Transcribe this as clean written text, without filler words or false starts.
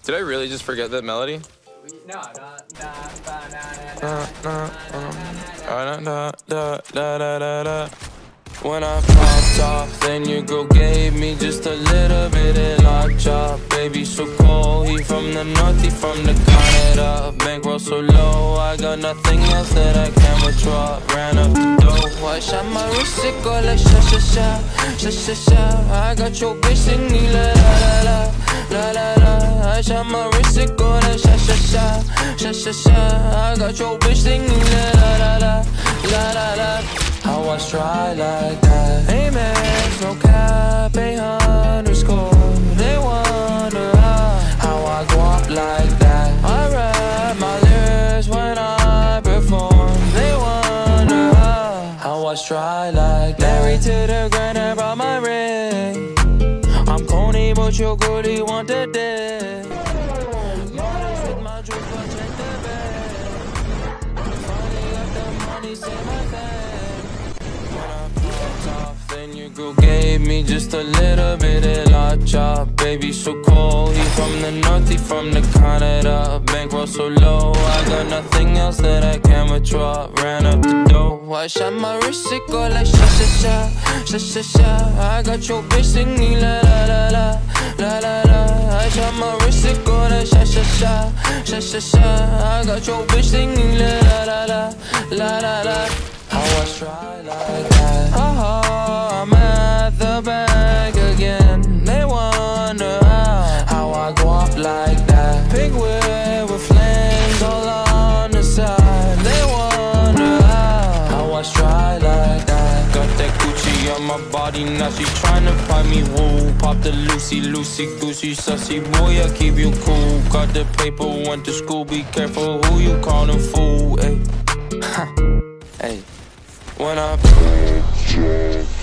Did I really just forget that melody? No, When I popped off, then your girl gave me just a little bit of lockjaw. Baby so cold, he from the north, he from the Canada. Bankroll so low, I got nothing else that I can withdraw. Ran up the dough, I shot my wrist, it go like sha sha sha, sha sha sha. I got your bitch singing la la la la la la. I shot my wrist, it go like sha sha sha, sha sha sha. I got your bitch singing la la la la la la. How I try like that? Amex, no cap, _. They wonder how I go up like that. I rap my lyrics when I perform. They wonder how I try like that. Married to the grind, I brought my ring. I'm corny, but your girlie want the dick. Models with my juice, but check the bag. Finally got the money, say my thing. Then your girl gave me just a little bit of lockjaw. Baby so cold, he from the north, he from the Canada. Bankroll so low, I got nothing else that I can withdraw. Ran up the dough, I shot my wrist, it go like sha sha sha, sha sha sha. I got your bitch singing la la la la la la la. I shot my wrist, it go like sha sha sha, sha sha sha. I got your bitch singing la la la la la la. How I try like that? I'm at the bank again. They wonder how I go up like that. Pink whip with flames all on the side. They wonder how I try like that. Got that Gucci on my body, now she tryna find me woo. Pop the Lucy, Lucy, Goosey, sussy boy, I keep you cool. Got the paper, went to school, be careful who you callin' fool, ayy. Hey, when I